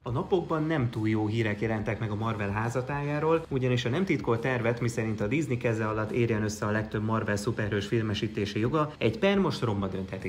A napokban nem túl jó hírek jelentek meg a Marvel házatájáról, ugyanis a nem titkolt tervet, miszerint a Disney keze alatt érjen össze a legtöbb Marvel szuperhős filmesítési joga, egy per most romba döntheti.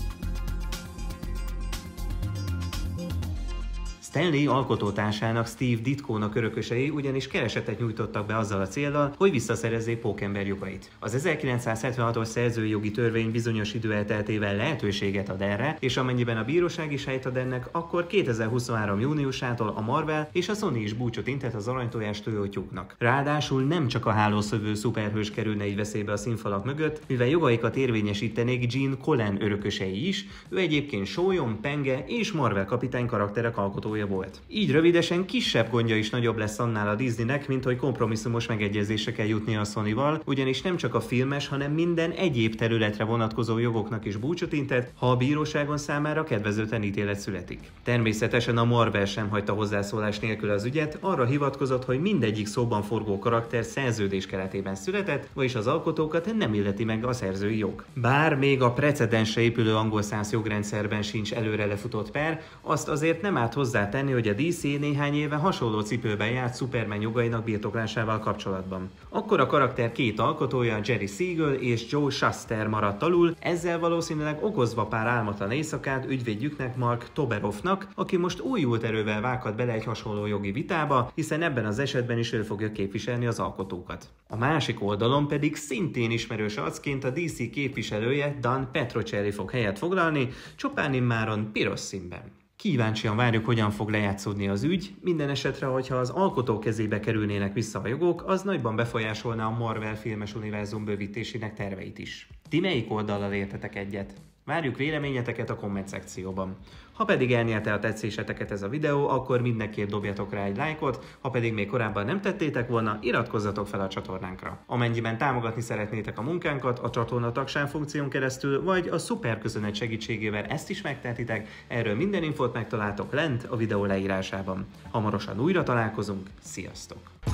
Stan Lee alkotótársának, Steve Ditkónak örökösei ugyanis keresetet nyújtottak be azzal a céllal, hogy visszaszerezzék Pókember jogait. Az 1976-os szerzői jogi törvény bizonyos idő elteltével lehetőséget ad erre, és amennyiben a bíróság is helyt ad ennek, akkor 2023. júniusától a Marvel és a Sony is búcsút inthet az aranytojás tojótyúknak. Ráadásul nem csak a hálószövő szuperhős kerülne így veszélybe a színfalak mögött, mivel jogaikat érvényesítenék Gene Colan örökösei is, ő egyébként Sólyom, Penge és Marvel kapitány karakterek alkotója volt. Így rövidesen kisebb gondja is nagyobb lesz annál a Disneynek, mint hogy kompromisszumos megegyezésre kell jutnia a Sonyval, ugyanis nem csak a filmes, hanem minden egyéb területre vonatkozó jogoknak is búcsút intett, ha a bíróságon számára kedvezőtlen ítélet születik. Természetesen a Marvel sem hagyta hozzászólás nélkül az ügyet, arra hivatkozott, hogy mindegyik szóban forgó karakter szerződés keretében született, vagyis az alkotókat nem illeti meg a szerzői jog. Bár még a precedensre épülő angol száz jogrendszerben sincs előre lefutott per, azt azért nem árt hozzá tenni, hogy a DC néhány éve hasonló cipőben járt Superman jogainak birtoklásával kapcsolatban. Akkor a karakter két alkotója, Jerry Siegel és Joe Shuster maradt alul, ezzel valószínűleg okozva pár álmatlan éjszakát ügyvédjüknek, Mark Toberoffnak, aki most újult erővel vághat bele egy hasonló jogi vitába, hiszen ebben az esetben is ő fogja képviselni az alkotókat. A másik oldalon pedig szintén ismerős arcként a DC képviselője Dan Petrocelli fog helyet foglalni, csupán immáron piros színben. Kíváncsian várjuk, hogyan fog lejátszódni az ügy, minden esetre, hogyha az alkotó kezébe kerülnének vissza a jogok, az nagyban befolyásolná a Marvel filmes univerzum bővítésének terveit is. Ti melyik oldallal értetek egyet? Várjuk véleményeteket a komment szekcióban. Ha pedig elnyerte a tetszéseteket ez a videó, akkor mindenképp dobjatok rá egy lájkot, ha pedig még korábban nem tettétek volna, iratkozzatok fel a csatornánkra. Amennyiben támogatni szeretnétek a munkánkat a csatorna tagság funkción keresztül, vagy a szuper köszönet segítségével ezt is megtehetitek, erről minden infót megtaláltok lent a videó leírásában. Hamarosan újra találkozunk, sziasztok!